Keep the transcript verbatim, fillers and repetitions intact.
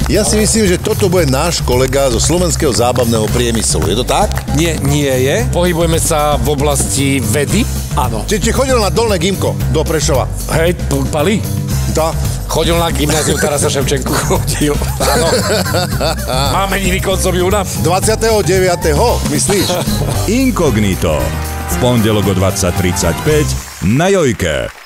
Ja si myslím, že toto bude náš kolega zo slovenského zábavného priemyslu. Je to tak? Nie, nie je. Pohybujeme sa v oblasti vedy. Áno. Či, či chodil na Dolné Gimko do Prešova? Hej, Pali? Tá. Chodil na gymnáziu Tarasa Ševčenku. Chodil. Áno. Máme nikdy koncom júna. dvadsiateho deviateho myslíš? Inkognito. V pondelok o dvadsať tridsaťpäť na Jojke.